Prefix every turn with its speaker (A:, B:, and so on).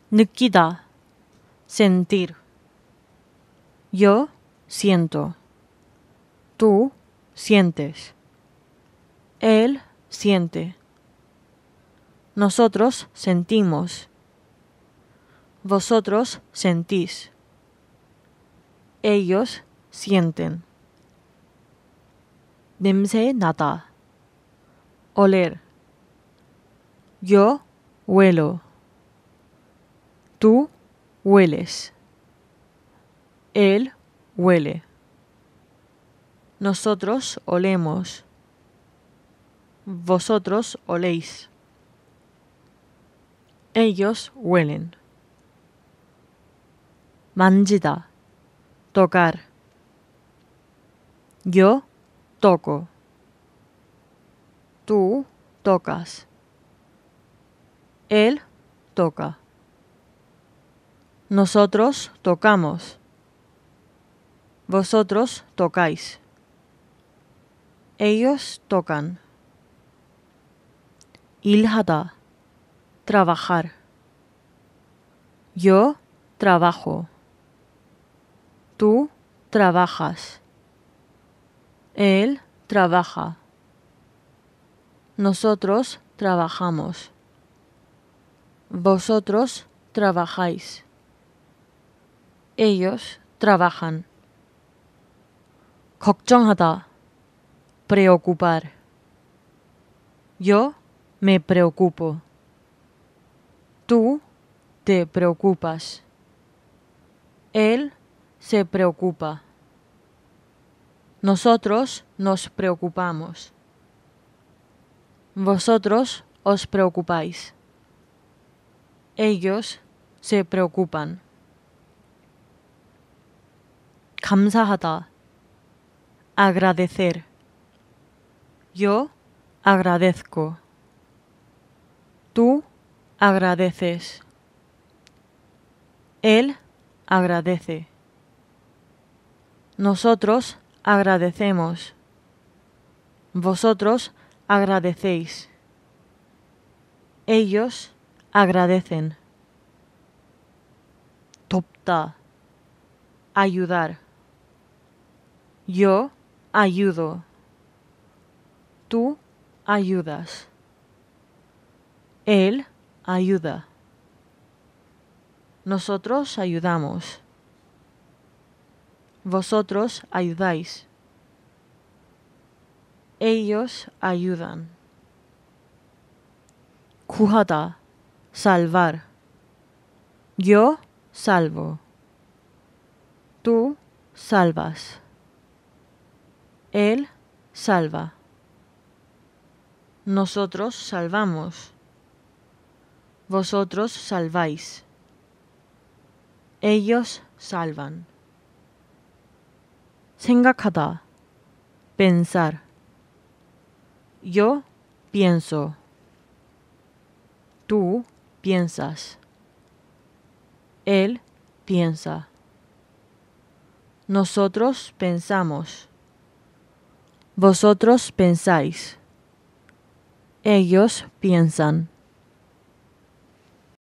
A: 느끼다, sentir. Yo siento. Tú sientes. Él siente. Nosotros sentimos. Vosotros sentís. Ellos sienten. 냄새 나다. Oler. Yo huelo. Tú hueles. Él huele. Nosotros olemos. Vosotros oléis. Ellos huelen. 만지다. Tocar. Yo toco. Tú tocas. Él toca. Nosotros tocamos. Vosotros tocáis. Ellos tocan. 일하다. Trabajar. Yo trabajo. Tú trabajas. Él trabaja. Nosotros trabajamos. Vosotros trabajáis. Ellos trabajan. 걱정하다. Preocupar. Yo me preocupo. Tú te preocupas. Él se preocupa. Nosotros nos preocupamos. Vosotros os preocupáis. Ellos se preocupan. 감사하다. Agradecer. Yo agradezco. Tú agradeces. Él agradece. Nosotros agradecemos. Vosotros agradecéis. Ellos agradecen. 돕다. Ayudar. Yo ayudo. Tú ayudas. Él ayuda. Nosotros ayudamos. Vosotros ayudáis. Ellos ayudan. 구하다. Salvar. Yo salvo. Tú salvas. Él salva. Nosotros salvamos. Vosotros salváis. Ellos salvan. 생각하다. Pensar. Yo pienso. Tú piensas. Él piensa. Nosotros pensamos. Vosotros pensáis. Ellos piensan.